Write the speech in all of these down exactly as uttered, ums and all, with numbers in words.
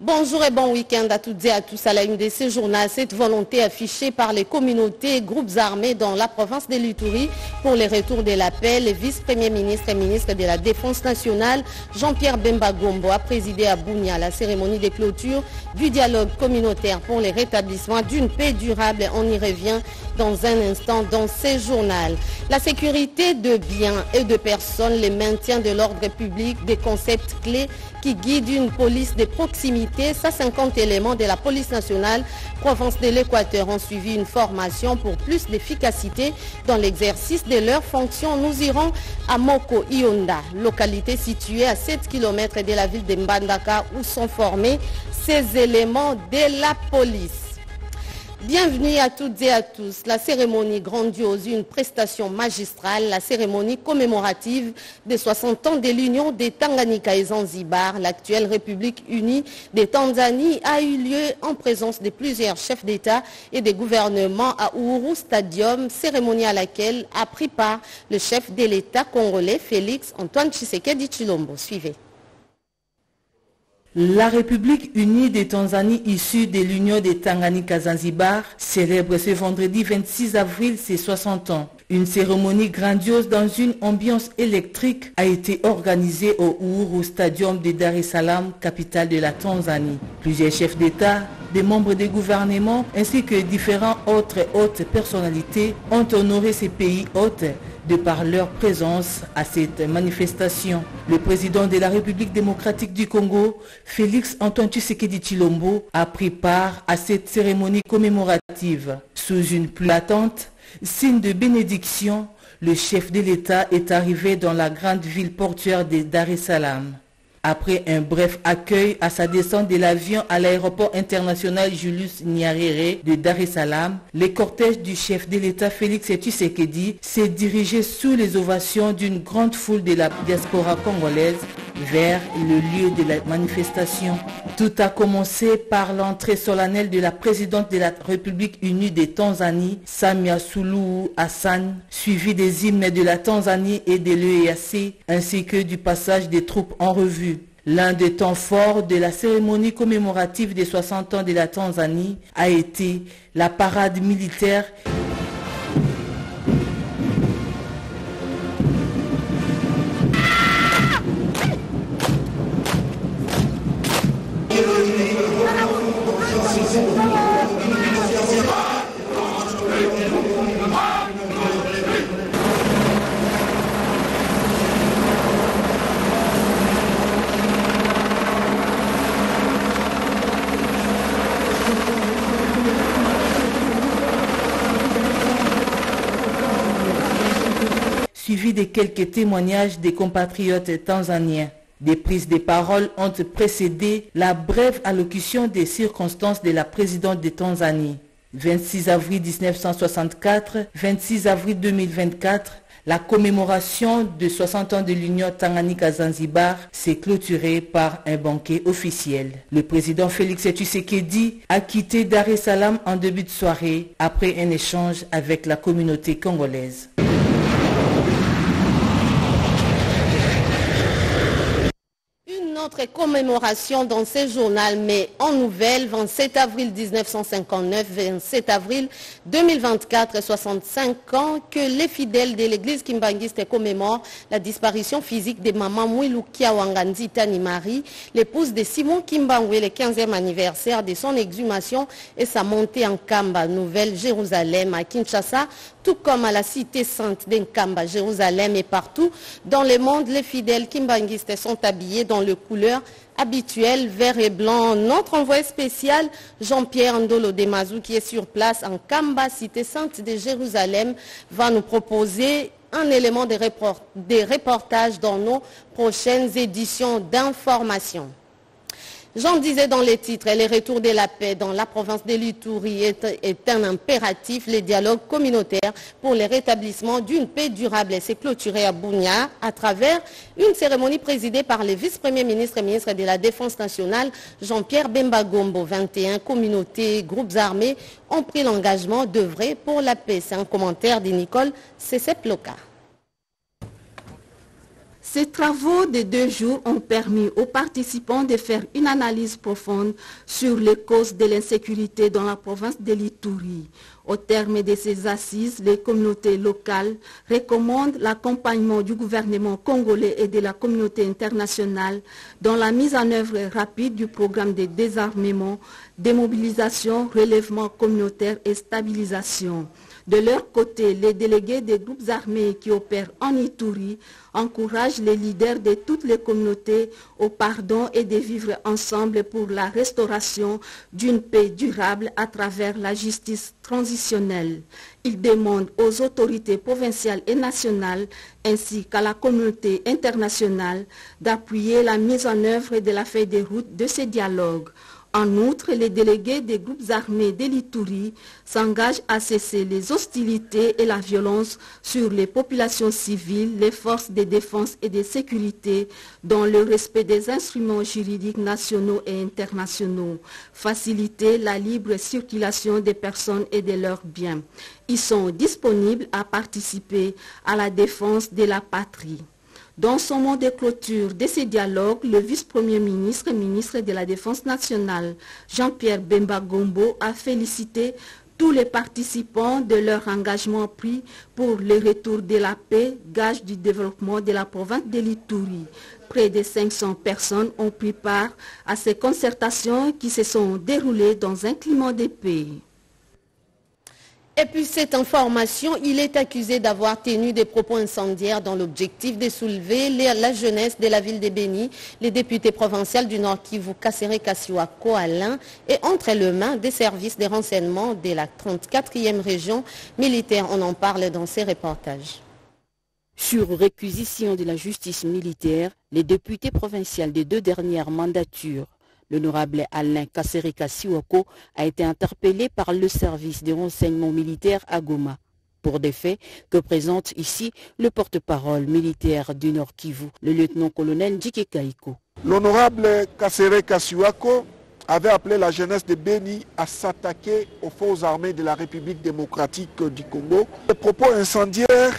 Bonjour et bon week-end à toutes et à tous. À la une de ce journal, cette volonté affichée par les communautés et groupes armés dans la province de l'Ituri pour le retour de la paix, le vice-premier ministre et ministre de la Défense nationale, Jean-Pierre Bemba Gombo, a présidé à Bunia la cérémonie de clôture du dialogue communautaire pour le rétablissement d'une paix durable. On y revient dans un instant dans ce journal. La sécurité de biens et de personnes, le maintien de l'ordre public, des concepts clés qui guident une police de proximité. cent cinquante éléments de la police nationale province de l'Équateur ont suivi une formation pour plus d'efficacité dans l'exercice de leurs fonctions. Nous irons à Moko Ionda, localité située à sept kilomètres de la ville de Mbandaka où sont formés ces éléments de la police. Bienvenue à toutes et à tous. La cérémonie grandiose, une prestation magistrale, la cérémonie commémorative des soixante ans de l'Union des Tanganyika et Zanzibar, l'actuelle République unie des Tanzanie, a eu lieu en présence de plusieurs chefs d'État et de gouvernement à Uhuru Stadium, cérémonie à laquelle a pris part le chef de l'État congolais Félix Antoine Tshisekedi Tshilombo. Suivez. La République unie des Tanzanie issue de l'Union des Tanganyika Zanzibar célèbre ce vendredi vingt-six avril ses soixante ans. Une cérémonie grandiose dans une ambiance électrique a été organisée au Uhuru Stadium de Dar es Salaam, capitale de la Tanzanie. Plusieurs chefs d'État, des membres des gouvernements ainsi que différents autres hautes personnalités ont honoré ces pays hôtes de par leur présence à cette manifestation. Le président de la République démocratique du Congo, Félix Antoine Tshisekedi Tshilombo, a pris part à cette cérémonie commémorative. Sous une pluie battante, signe de bénédiction, le chef de l'État est arrivé dans la grande ville portuaire de Dar es Salaam. Après un bref accueil à sa descente de l'avion à l'aéroport international Julius Nyerere de Dar es Salaam, le cortège du chef de l'État Félix Tshisekedi s'est dirigé sous les ovations d'une grande foule de la diaspora congolaise vers le lieu de la manifestation. Tout a commencé par l'entrée solennelle de la présidente de la République unie des Tanzanie, Samia Suluhu Hassan, suivie des hymnes de la Tanzanie et de l'E A C, ainsi que du passage des troupes en revue. L'un des temps forts de la cérémonie commémorative des soixante ans de la Tanzanie a été la parade militaire. Suivi de quelques témoignages des compatriotes tanzaniens. Des prises de parole ont précédé la brève allocution des circonstances de la présidente de Tanzanie. vingt-six avril mille neuf cent soixante-quatre, vingt-six avril deux mille vingt-quatre, la commémoration de soixante ans de l'Union Tanganyika-Zanzibar s'est clôturée par un banquet officiel. Le président Félix Tshisekedi a quitté Dar es Salaam en début de soirée après un échange avec la communauté congolaise. Notre commémoration dans ce journal, mais en nouvelle, vingt-sept avril mille neuf cent cinquante-neuf, vingt-sept avril deux mille vingt-quatre, soixante-cinq ans que les fidèles de l'église kimbanguiste commémorent la disparition physique de Maman Mwilu Kiawanganzi Tani Marie, l'épouse de Simon Kimbangwe, le quinzième anniversaire de son exhumation et sa montée en Kamba, Nouvelle-Jérusalem, à Kinshasa, tout comme à la cité sainte d'Nkamba, Jérusalem et partout dans le monde. Les fidèles kimbanguistes sont habillés dans le couleur habituelle, vert et blanc. Notre envoyé spécial, Jean-Pierre Ndolo Demazou, qui est sur place en Kamba, cité sainte de Jérusalem, va nous proposer un élément de reportage dans nos prochaines éditions d'information. J'en disais dans les titres, le retour de la paix dans la province de l'Ituri est, est un impératif. Le dialogue communautaire pour le rétablissement d'une paix durable s'est clôturé à Bunia à travers une cérémonie présidée par le vice-premier ministre et ministre de la Défense nationale, Jean-Pierre Bemba Gombo. vingt et un communautés et groupes armés ont pris l'engagement d'œuvrer pour la paix. C'est un commentaire de Nicole Seseploka. Ces travaux de deux jours ont permis aux participants de faire une analyse profonde sur les causes de l'insécurité dans la province de l'Ituri. Au terme de ces assises, les communautés locales recommandent l'accompagnement du gouvernement congolais et de la communauté internationale dans la mise en œuvre rapide du programme de désarmement, démobilisation, relèvement communautaire et stabilisation. De leur côté, les délégués des groupes armés qui opèrent en Ituri encouragent les leaders de toutes les communautés au pardon et de vivre ensemble pour la restauration d'une paix durable à travers la justice transitionnelle. Ils demandent aux autorités provinciales et nationales ainsi qu'à la communauté internationale d'appuyer la mise en œuvre de la feuille de route de ces dialogues. En outre, les délégués des groupes armés de l'Ituri s'engagent à cesser les hostilités et la violence sur les populations civiles, les forces de défense et de sécurité, dans le respect des instruments juridiques nationaux et internationaux, faciliter la libre circulation des personnes et de leurs biens. Ils sont disponibles à participer à la défense de la patrie. Dans son mot de clôture de ces dialogues, le vice-premier ministre et ministre de la Défense nationale, Jean-Pierre Bemba Gombo, a félicité tous les participants de leur engagement pris pour le retour de la paix, gage du développement de la province de l'Ituri. Près de cinq cents personnes ont pris part à ces concertations qui se sont déroulées dans un climat de paix. Et puis cette information, il est accusé d'avoir tenu des propos incendiaires dans l'objectif de soulever la jeunesse de la ville de Béni. Les députés provinciaux du Nord Kivu, Kassere Kasiwako Alain, et entre les mains des services de renseignement de la trente-quatrième région militaire. On en parle dans ces reportages. Sur réquisition de la justice militaire, les députés provinciaux des deux dernières mandatures, l'honorable Alain Kassere Kasiwako a été interpellé par le service de renseignement militaire à Goma pour des faits que présente ici le porte-parole militaire du Nord Kivu, le lieutenant-colonel Djike Kaiko. L'honorable Kassere Kasiwako avait appelé la jeunesse de Béni à s'attaquer aux forces armées de la République démocratique du Congo. Les propos incendiaires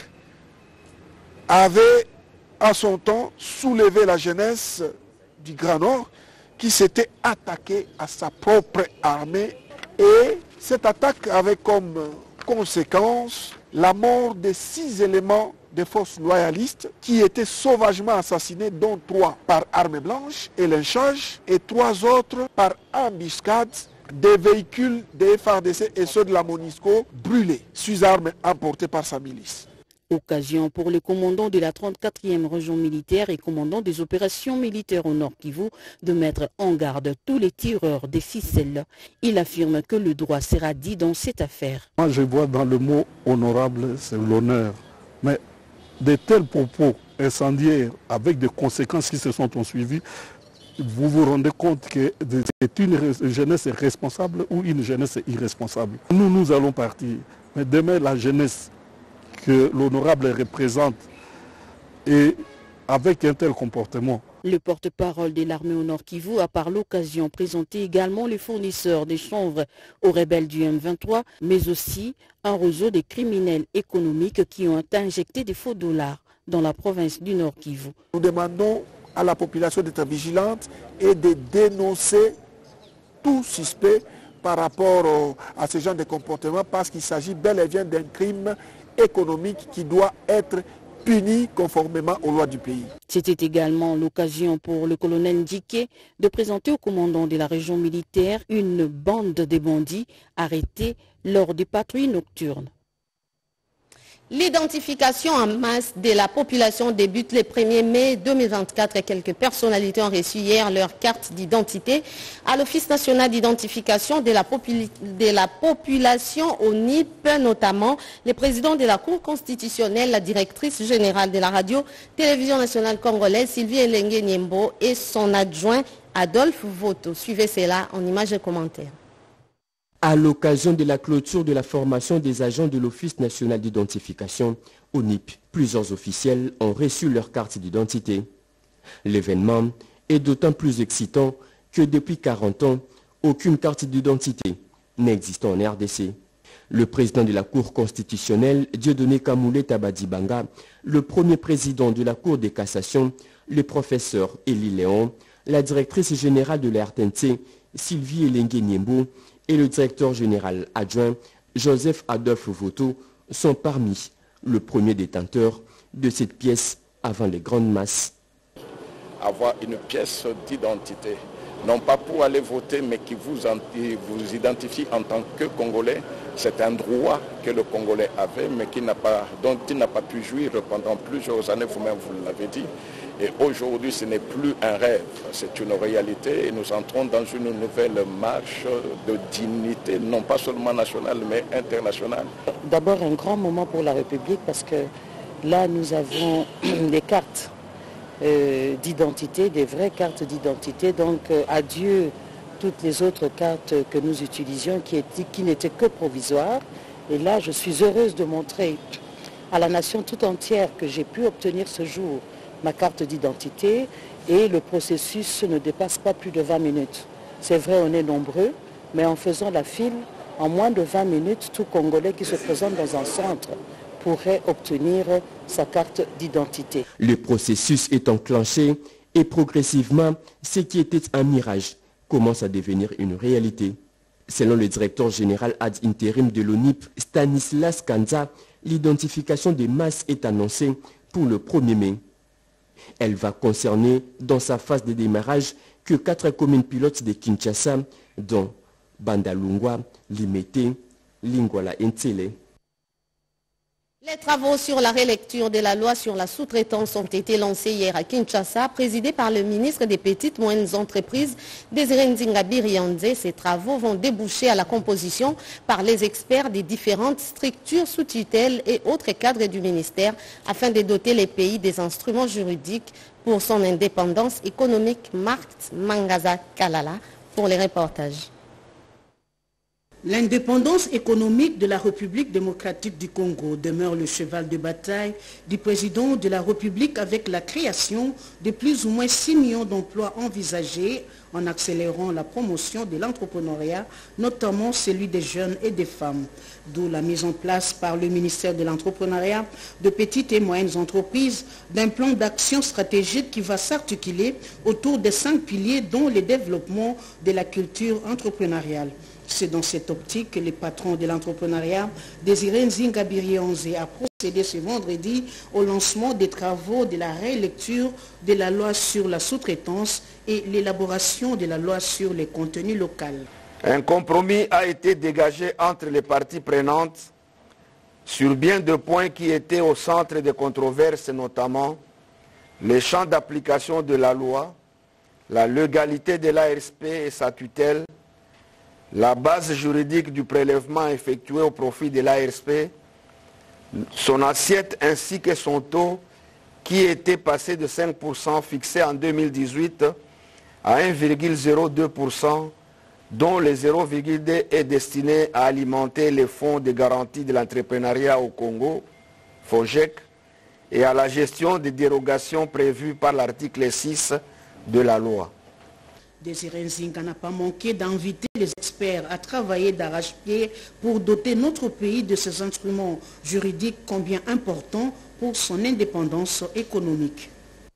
avaient à son temps soulevé la jeunesse du Grand Nord qui s'était attaqué à sa propre armée, et cette attaque avait comme conséquence la mort de six éléments des forces loyalistes qui étaient sauvagement assassinés, dont trois par arme blanche et lynchage et trois autres par embuscade. Des véhicules des F A R D C et ceux de la MONUSCO brûlés, sous armes emportées par sa milice. Occasion pour le commandant de la trente-quatrième région militaire et commandant des opérations militaires au Nord Kivu de mettre en garde tous les tireurs des ficelles. Il affirme que le droit sera dit dans cette affaire. Moi je vois dans le mot honorable, c'est l'honneur. Mais de tels propos incendiaires avec des conséquences qui se sont suivies, vous vous rendez compte que c'est une jeunesse responsable ou une jeunesse irresponsable. Nous, nous allons partir. Mais demain, la jeunesse que l'honorable représente et avec un tel comportement. Le porte-parole de l'armée au Nord Kivu a par l'occasion présenté également les fournisseurs des chanvre aux rebelles du M vingt-trois, mais aussi un réseau de criminels économiques qui ont injecté des faux dollars dans la province du Nord Kivu. Nous demandons à la population d'être vigilante et de dénoncer tout suspect par rapport à ce genre de comportement, parce qu'il s'agit bel et bien d'un crime économique qui doit être puni conformément aux lois du pays. C'était également l'occasion pour le colonel Djike de présenter au commandant de la région militaire une bande de bandits arrêtés lors des patrouilles nocturnes. L'identification en masse de la population débute le premier mai deux mille vingt-quatre et quelques personnalités ont reçu hier leur carte d'identité à l'Office national d'identification de, de la population au N I P, notamment le président de la Cour constitutionnelle, la directrice générale de la radio-télévision nationale congolaise, Sylvie Elenge Niembo, et son adjoint Adolphe Voto. Suivez cela en images et commentaires. À l'occasion de la clôture de la formation des agents de l'Office national d'identification, au N I P, plusieurs officiels ont reçu leur carte d'identité. L'événement est d'autant plus excitant que depuis quarante ans, aucune carte d'identité n'existe en R D C. Le président de la Cour constitutionnelle, Dieudonné Kamoulé Tabadibanga, le premier président de la Cour de cassation, le professeur Élie Léon, la directrice générale de la R T N C, Sylvie Elengue Niembo, et le directeur général adjoint, Joseph Adolphe Voto, sont parmi le premier détenteur de cette pièce avant les grandes masses. Avoir une pièce d'identité, non pas pour aller voter, mais qui vous, vous identifie en tant que Congolais, c'est un droit que le Congolais avait, mais qui n'a pas, dont il n'a pas pu jouir pendant plusieurs années, vous-même vous l'avez dit. Et aujourd'hui, ce n'est plus un rêve, c'est une réalité et nous entrons dans une nouvelle marche de dignité, non pas seulement nationale, mais internationale. D'abord, un grand moment pour la République parce que là, nous avons des cartes euh, d'identité, des vraies cartes d'identité. Donc, euh, adieu toutes les autres cartes que nous utilisions qui, étaient, qui n'étaient que provisoires. Et là, je suis heureuse de montrer à la nation tout entière que j'ai pu obtenir ce jour ma carte d'identité et le processus ne dépasse pas plus de vingt minutes. C'est vrai, on est nombreux, mais en faisant la file, en moins de vingt minutes, tout Congolais qui se présente dans un centre pourrait obtenir sa carte d'identité. Le processus est enclenché et progressivement, ce qui était un mirage commence à devenir une réalité. Selon le directeur général ad intérim de l'O N I P, Stanislas Kanza, l'identification des masses est annoncée pour le premier mai. Elle va concerner dans sa phase de démarrage que quatre communes pilotes de Kinshasa, dont Bandalungwa, Limete, Lingwala et Ntsele. Les travaux sur la rélecture de la loi sur la sous-traitance ont été lancés hier à Kinshasa, présidés par le ministre des Petites et Moyennes Entreprises, Désiré Nzingabi Riandze. Ces travaux vont déboucher à la composition par les experts des différentes structures sous tutelle et autres cadres du ministère afin de doter les pays des instruments juridiques pour son indépendance économique. Marc Mangaza Kalala pour les reportages. L'indépendance économique de la République démocratique du Congo demeure le cheval de bataille du président de la République avec la création de plus ou moins six millions d'emplois envisagés en accélérant la promotion de l'entrepreneuriat, notamment celui des jeunes et des femmes. D'où la mise en place par le ministère de l'entrepreneuriat, de petites et moyennes entreprises, d'un plan d'action stratégique qui va s'articuler autour des cinq piliers dont le développement de la culture entrepreneuriale. C'est dans cette optique que le patron de l'entrepreneuriat, Désiré Nzingabi Riandze, a procédé ce vendredi au lancement des travaux de la rélecture de la loi sur la sous-traitance et l'élaboration de la loi sur les contenus locaux. Un compromis a été dégagé entre les parties prenantes sur bien de points qui étaient au centre des controverses, notamment les champs d'application de la loi, la légalité de l'A R S P et sa tutelle, la base juridique du prélèvement effectué au profit de l'A R S P, son assiette ainsi que son taux qui était passé de cinq pour cent fixé en deux mille dix-huit à un virgule zéro deux pour cent, dont le zéro virgule deux est destiné à alimenter les fonds de garantie de l'entrepreneuriat au Congo, FONGEC, et à la gestion des dérogations prévues par l'article six de la loi. Désiré Nzinga n'a pas manqué d'inviter les experts à travailler d'arrache-pied pour doter notre pays de ces instruments juridiques combien importants pour son indépendance économique.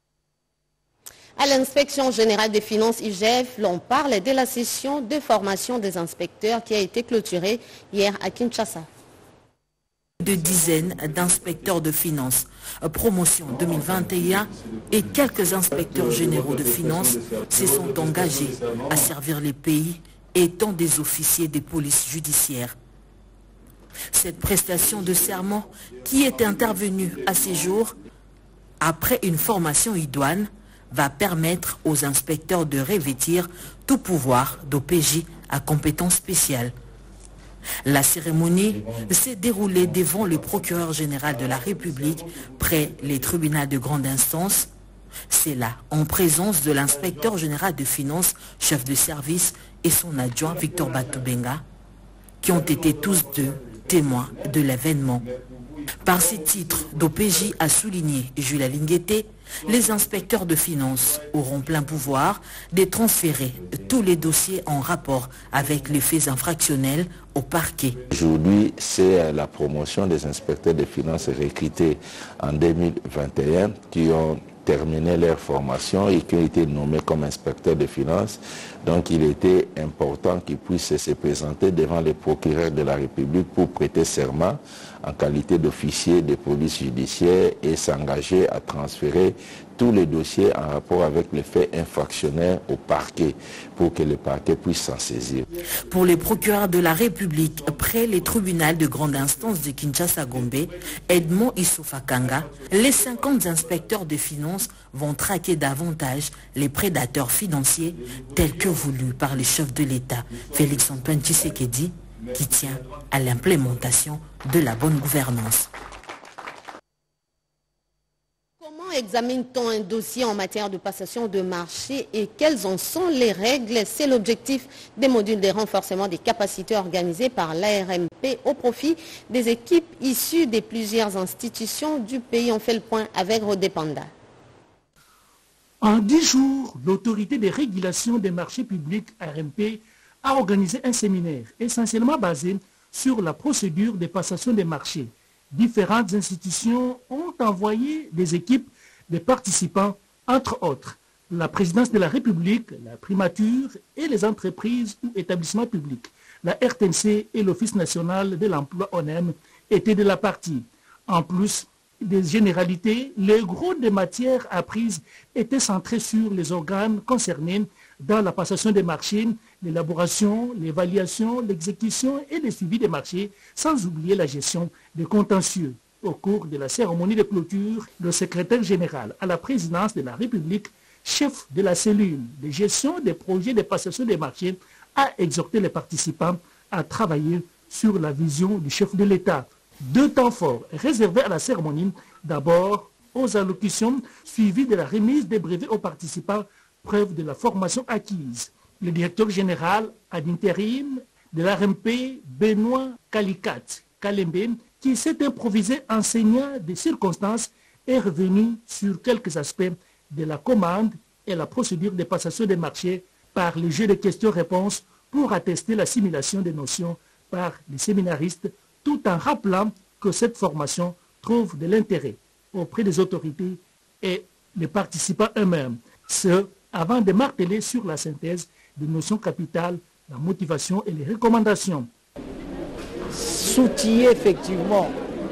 À l'inspection générale des finances I G F, l'on parle de la session de formation des inspecteurs qui a été clôturée hier à Kinshasa. De dizaines d'inspecteurs de finances, promotion deux mille vingt et un, et quelques inspecteurs généraux de finances se sont engagés à servir les pays étant des officiers des polices judiciaires. Cette prestation de serment qui est intervenue à ces jours après une formation idoine va permettre aux inspecteurs de revêtir tout pouvoir d'O P J à compétence spéciale. La cérémonie s'est déroulée devant le procureur général de la République près les tribunaux de grande instance. C'est là, en présence de l'inspecteur général de finances, chef de service et son adjoint Victor Batubenga, qui ont été tous deux témoins de l'événement. Par ces titres, d'O P J a souligné Jules Lingueté, les inspecteurs de finances auront plein pouvoir de transférer tous les dossiers en rapport avec les faits infractionnels au parquet. Aujourd'hui, c'est la promotion des inspecteurs de finances recrutés en deux mille vingt et un qui ont terminé leur formation et qui ont été nommés comme inspecteurs de finances. Donc il était important qu'ils puissent se présenter devant les procureurs de la République pour prêter serment en qualité d'officier de police judiciaire et s'engager à transférer tous les dossiers en rapport avec les faits infractionnels au parquet pour que le parquet puisse s'en saisir. Pour les procureurs de la République, près les tribunaux de grande instance de Kinshasa-Gombe, Edmond Issoufakanga, les cinquante inspecteurs de finances vont traquer davantage les prédateurs financiers tels que voulus par le chef de l'État, Félix-Antoine Tshisekedi, qui tient à l'implémentation de la bonne gouvernance. Comment examine-t-on un dossier en matière de passation de marché et quelles en sont les règles? C'est l'objectif des modules de renforcement des capacités organisés par l'A R M P au profit des équipes issues de plusieurs institutions du pays. On fait le point avec Rodé Panda. En dix jours, l'autorité de régulation des marchés publics A R M P a organisé un séminaire essentiellement basé sur la procédure de passation des marchés. Différentes institutions ont envoyé des équipes de participants, entre autres la présidence de la République, la primature et les entreprises ou établissements publics. La R T N C et l'Office national de l'emploi O N E M étaient de la partie. En plus des généralités, le gros des matières apprises était centré sur les organes concernés dans la passation des marchés, l'élaboration, l'évaluation, l'exécution et le suivi des marchés, sans oublier la gestion des contentieux. Au cours de la cérémonie de clôture, le secrétaire général à la présidence de la République, chef de la cellule de gestion des projets de passation des marchés, a exhorté les participants à travailler sur la vision du chef de l'État. Deux temps forts réservés à la cérémonie, d'abord aux allocutions suivies de la remise des brevets aux participants, preuve de la formation acquise. Le directeur général ad intérim de l'A R M P, Benoît Kalikat Kalembe, qui s'est improvisé enseignant des circonstances, est revenu sur quelques aspects de la commande et la procédure de passation des marchés par le jeu de questions-réponses pour attester l'assimilation des notions par les séminaristes, tout en rappelant que cette formation trouve de l'intérêt auprès des autorités et des participants eux-mêmes. Ce, avant de marteler sur la synthèse des notions capitales, la motivation et les recommandations. S'outiller effectivement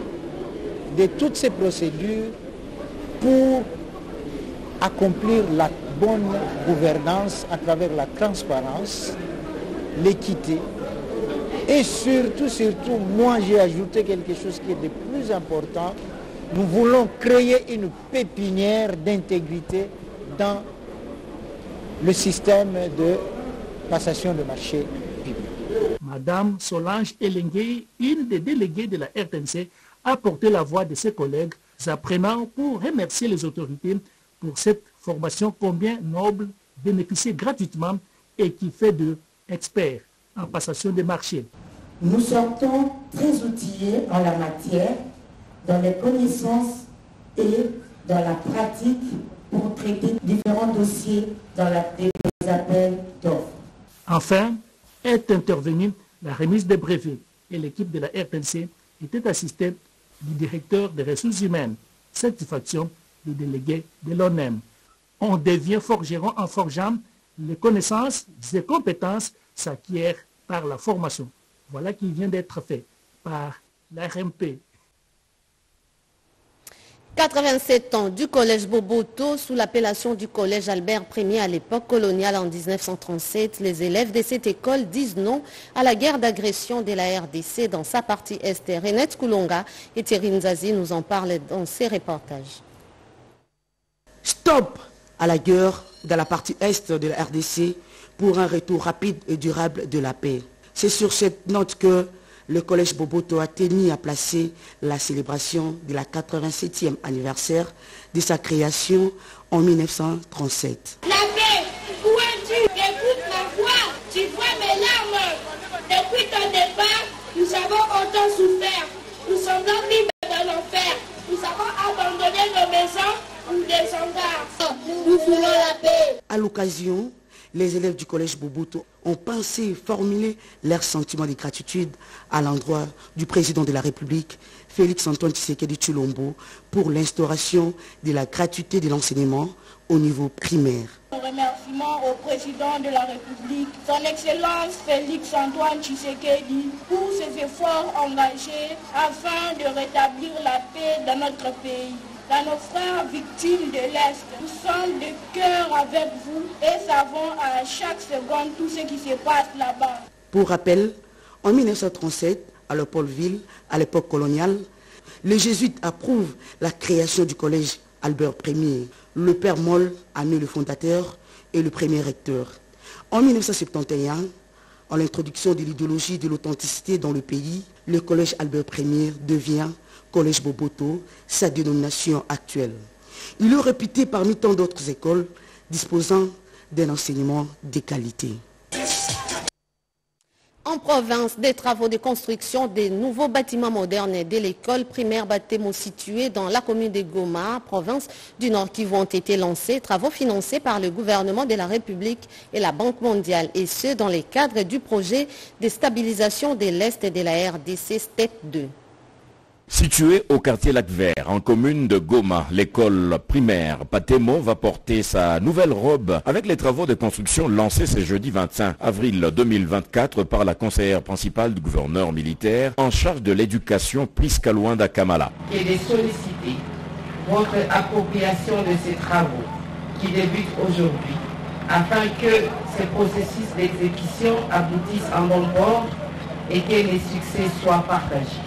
de toutes ces procédures pour accomplir la bonne gouvernance à travers la transparence, l'équité et surtout, surtout, moi j'ai ajouté quelque chose qui est de plus important. Nous voulons créer une pépinière d'intégrité dans le système de passation de marché public. Madame Solange Elengue, une des déléguées de la R T N C, a porté la voix de ses collègues apprenants pour remercier les autorités pour cette formation combien noble, bénéficiée gratuitement et qui fait d'eux experts en passation des marchés. Nous sortons très outillés en la matière, dans les connaissances et dans la pratique pour traiter différents dossiers dans la des appels d'offres. Enfin, est intervenue la remise des brevets et l'équipe de la R T N C était assistée du directeur des ressources humaines, satisfaction du délégué de l'O N E M. On devient forgeron en forgeant les connaissances et compétences s'acquièrent par la formation. Voilà qui vient d'être fait par l'A R M P. quatre-vingt-sept ans du collège Boboto, sous l'appellation du collège Albert Ier à l'époque coloniale en mille neuf cent trente-sept. Les élèves de cette école disent non à la guerre d'agression de la R D C dans sa partie est. Renette Koulonga et Thierry Nzazi nous en parlent dans ces reportages. Stop à la guerre dans la partie est de la R D C pour un retour rapide et durable de la paix. C'est sur cette note que le collège Boboto a tenu à placer la célébration de la quatre-vingt-septième anniversaire de sa création en mille neuf cent trente-sept. La paix, où es-tu? Écoute ma voix, tu vois mes larmes. Depuis ton départ, occasion, les élèves du collège Boboto ont pensé formuler leur sentiment de gratitude à l'endroit du président de la République, Félix-Antoine Tshisekedi Tshilombo, pour l'instauration de la gratuité de l'enseignement au niveau primaire. Un remerciement au président de la République, son Excellence Félix-Antoine Tshisekedi, pour ses efforts engagés afin de rétablir la paix dans notre pays. Dans nos frères victimes de l'Est, nous sommes de cœur avec vous et savons à chaque seconde tout ce qui se passe là-bas. Pour rappel, en mille neuf cent trente-sept, à Léopoldville, à l'époque coloniale, les jésuites approuvent la création du collège Albert Premier. Le père Moll en est le fondateur et le premier recteur. En mille neuf cent soixante et onze, en l'introduction de l'idéologie de l'authenticité dans le pays, le collège Albert Premier devient Collège Boboto, sa dénomination actuelle. Il est réputé parmi tant d'autres écoles disposant d'un enseignement de qualité. En province, des travaux de construction des nouveaux bâtiments modernes de l'école primaire Batemo située dans la commune de Goma, province du Nord Kivu, ont été lancés, travaux financés par le gouvernement de la République et la Banque mondiale, et ce dans le cadre du projet de stabilisation de l'Est de la R D C STEP deux. Située au quartier Lac-Vert, en commune de Goma, l'école primaire Batemo va porter sa nouvelle robe avec les travaux de construction lancés ce jeudi vingt-cinq avril deux mille vingt-quatre par la conseillère principale du gouverneur militaire en charge de l'éducation Priska Luanda Kamala. Et de solliciter votre appropriation de ces travaux qui débutent aujourd'hui afin que ces processus d'exécution aboutissent en bon port et que les succès soient partagés.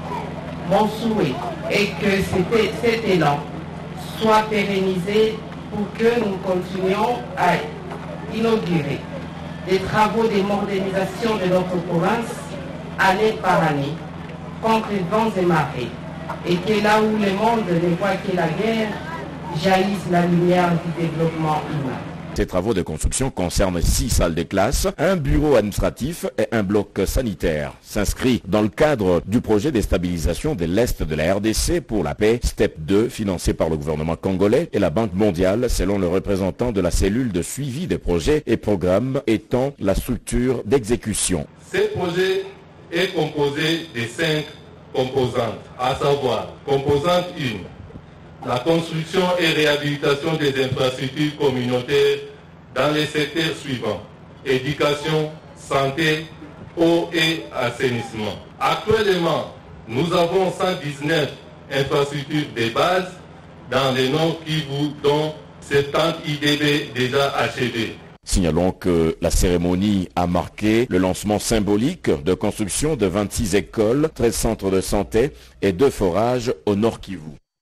Mon souhait est que cet élan soit pérennisé pour que nous continuions à inaugurer des travaux de modernisation de notre province année par année contre les vents et marées, et que là où le monde ne voit que la guerre, jaillisse la lumière du développement humain. Ces travaux de construction concernent six salles de classe, un bureau administratif et un bloc sanitaire. S'inscrit dans le cadre du projet de stabilisation de l'Est de la R D C pour la paix, STEP deux, financé par le gouvernement congolais et la Banque mondiale, selon le représentant de la cellule de suivi des projets et programmes étant la structure d'exécution. Ce projet est composé de cinq composantes, à savoir composante un. La construction et réhabilitation des infrastructures communautaires dans les secteurs suivants: éducation, santé, eau et assainissement. Actuellement, nous avons cent dix-neuf infrastructures de base dans les Nord Kivu, dont soixante-dix I D B déjà achevés. Signalons que la cérémonie a marqué le lancement symbolique de construction de vingt-six écoles, treize centres de santé et deux forages au Nord Kivu.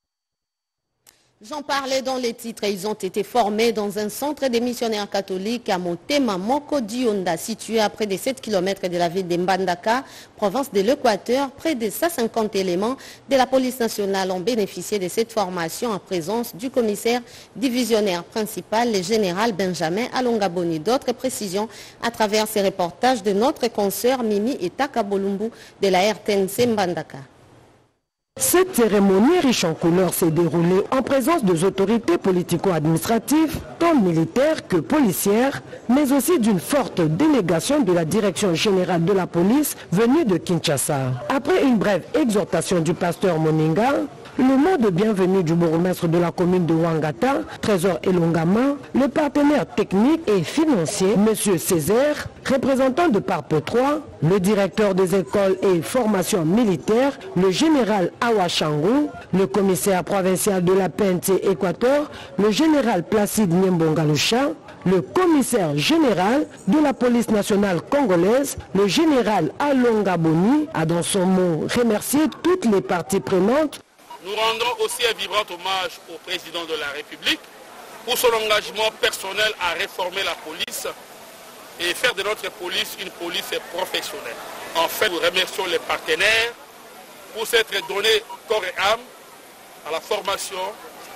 J'en parlais dans les titres. Ils ont été formés dans un centre des missionnaires catholiques à Motema Moko Dionda, situé à près de sept kilomètres de la ville de Mbandaka, province de l'Équateur. Près de cent cinquante éléments de la police nationale ont bénéficié de cette formation en présence du commissaire divisionnaire principal, le général Benjamin Alongaboni. D'autres précisions à travers ces reportages de notre consoeur Mimi Etaka Bolumbu de la R T N C Mbandaka. Cette cérémonie riche en couleurs s'est déroulée en présence des autorités politico-administratives, tant militaires que policières, mais aussi d'une forte délégation de la direction générale de la police venue de Kinshasa. Après une brève exhortation du pasteur Moninga, le mot de bienvenue du bourgmestre de la commune de Wangata, Trésor Elongama, le partenaire technique et financier, M. Césaire, représentant de Parpe trois, le directeur des écoles et formations militaires, le général Awachango, le commissaire provincial de la P N C Équateur, le général Placide Niembongalusha, le commissaire général de la police nationale congolaise, le général Alongaboni, a dans son mot remercié toutes les parties prenantes. Nous rendons aussi un vibrant hommage au président de la République pour son engagement personnel à réformer la police et faire de notre police une police professionnelle. Enfin, nous remercions les partenaires pour s'être donné corps et âme à la formation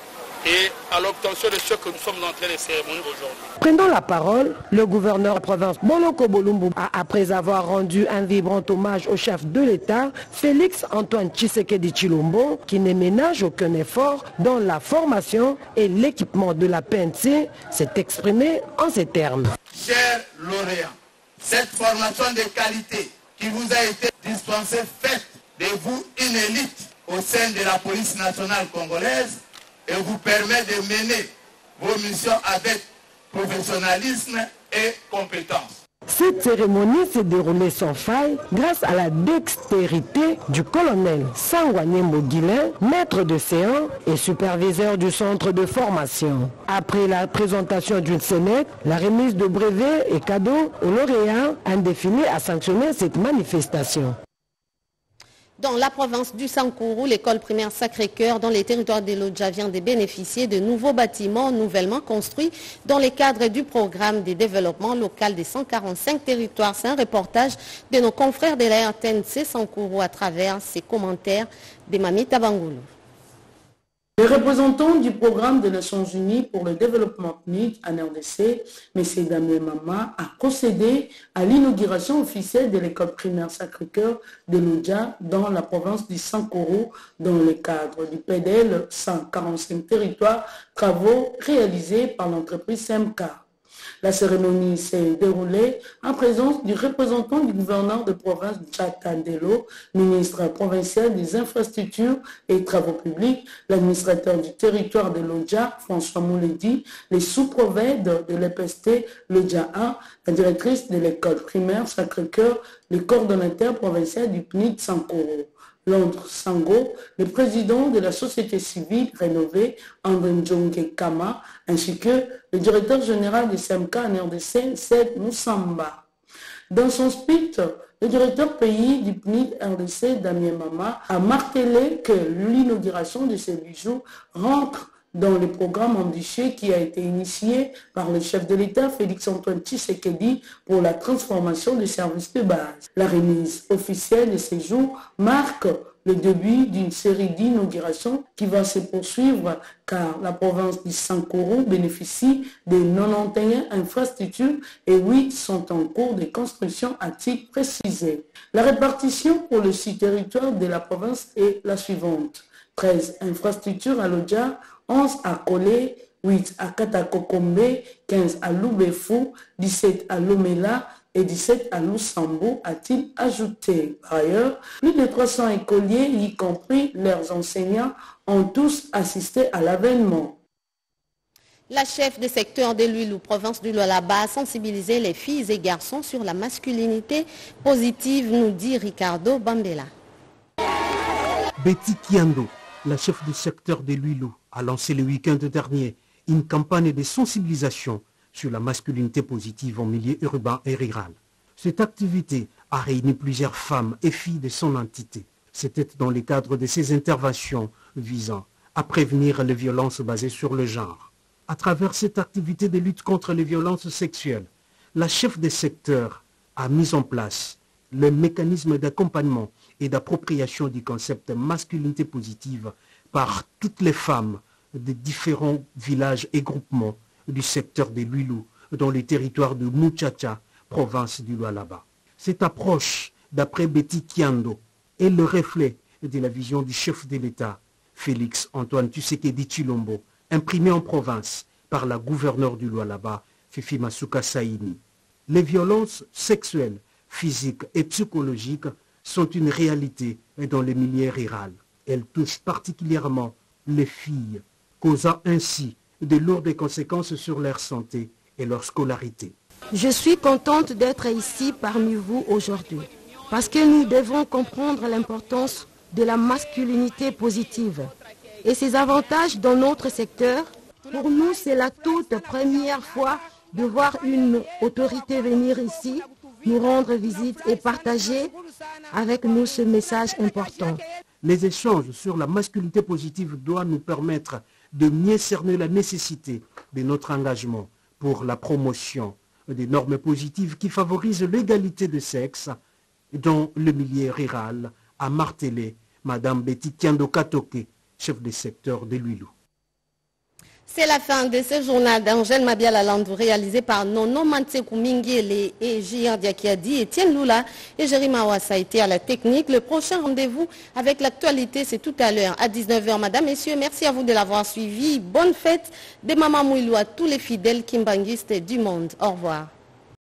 et à l'obtention de ce que nous sommes en train de cérémonier aujourd'hui. Prenant la parole, le gouverneur de province Boloko Bolumbu a, après avoir rendu un vibrant hommage au chef de l'État, Félix Antoine Tshisekedi Tshilombo, qui ne ménage aucun effort dans la formation et l'équipement de la P N C, s'est exprimé en ces termes. Chers lauréats, cette formation de qualité qui vous a été dispensée fait de vous une élite au sein de la police nationale congolaise et vous permet de mener vos missions avec professionnalisme et compétence. Cette cérémonie s'est déroulée sans faille grâce à la dextérité du colonel Sangwane Moguilin, maître de séance et superviseur du centre de formation. Après la présentation d'une scénette, la remise de brevets et cadeaux aux lauréats, un défilé a sanctionné cette manifestation. Dans la province du Sankourou, l'école primaire Sacré-Cœur dans les territoires de l'Odja vient de bénéficier de nouveaux bâtiments nouvellement construits dans le cadre du programme de développement local des cent quarante-cinq territoires. C'est un reportage de nos confrères de la R T N C Sankourou à travers ses commentaires de Mami Tabangoulou. Les représentants du programme des Nations Unies pour le développement P N I D en R D C, M. Damien Mama, a procédé à l'inauguration officielle de l'école primaire Sacré-Cœur de l'Odja dans la province du Sankourou dans le cadre du P D L cent quarante-cinq territoires, travaux réalisés par l'entreprise C M K. La cérémonie s'est déroulée en présence du représentant du gouverneur de province Tchatandelo, ministre provincial des infrastructures et travaux publics, l'administrateur du territoire de l'Odja, François Mouledi, les sous-prophètes de l'E P S T, l'Odja un, la directrice de l'école primaire Sacré-Cœur, le coordonnateur provincial du P N I D Sankourou. Londres Sango, le président de la société civile rénovée, André Ndjonge Kama, ainsi que le directeur général du C M K en R D C, Seth Moussamba. Dans son speech, le directeur pays du P N I D R D C, Damien Mama, a martelé que l'inauguration de ces bijoux rentre dans le programme ambitieux qui a été initié par le chef de l'État, Félix Antoine Tshisekedi, pour la transformation des services de base. La remise officielle de ces jours marque le début d'une série d'inaugurations qui va se poursuivre car la province du Sankourou bénéficie de quatre-vingt-onze infrastructures et huit sont en cours de construction à titre précisé. La répartition pour le six territoires de la province est la suivante. treize infrastructures à l'Odja, onze à Kolé, huit à Katakokombe, quinze à Loubefou, dix-sept à Lomela et dix-sept à Lusambo, a-t-il ajouté. Par ailleurs, plus de trois cents écoliers, y compris leurs enseignants, ont tous assisté à l'avènement. La chef de secteur de l'Huilou, province du Lualaba, a sensibilisé les filles et garçons sur la masculinité positive, nous dit Ricardo Bambela. Betty Kiando, la chef de secteur de l'Huilou, a lancé le week-end dernier une campagne de sensibilisation sur la masculinité positive en milieu urbain et rural. Cette activité a réuni plusieurs femmes et filles de son entité. C'était dans le cadre de ces interventions visant à prévenir les violences basées sur le genre. À travers cette activité de lutte contre les violences sexuelles, la chef de secteur a mis en place le mécanisme d'accompagnement et d'appropriation du concept masculinité positive par toutes les femmes des différents villages et groupements du secteur de l'Huilou dans les territoires de Muchacha, province du Lualaba. Cette approche, d'après Betty Kiando, est le reflet de la vision du chef de l'État, Félix Antoine Tshisekedi Tshilombo, imprimée en province par la gouverneure du Lualaba, Fifi Masuka Saini. Les violences sexuelles, physiques et psychologiques sont une réalité dans les milieux ruraux. Elles touchent particulièrement les filles, causant ainsi de lourdes conséquences sur leur santé et leur scolarité. Je suis contente d'être ici parmi vous aujourd'hui, parce que nous devons comprendre l'importance de la masculinité positive et ses avantages dans notre secteur. Pour nous, c'est la toute première fois de voir une autorité venir ici, nous rendre visite et partager avec nous ce message important. Les échanges sur la masculinité positive doivent nous permettre de mieux cerner la nécessité de notre engagement pour la promotion des normes positives qui favorisent l'égalité de sexe dans le milieu rural, a martelé Madame Betty Kiando Katoke, chef de secteur de l'Huilou. C'est la fin de ce journal d'Angèle Mabiala Landou réalisé par Nono Mansekou Minguele et J R Diakiadi, Etienne Lula et Jérémy Awassa été à la technique. Le prochain rendez-vous avec l'actualité, c'est tout à l'heure à dix-neuf heures. Madame, Messieurs, merci à vous de l'avoir suivi. Bonne fête des Mamans Mouilou à tous les fidèles kimbanguistes du monde. Au revoir.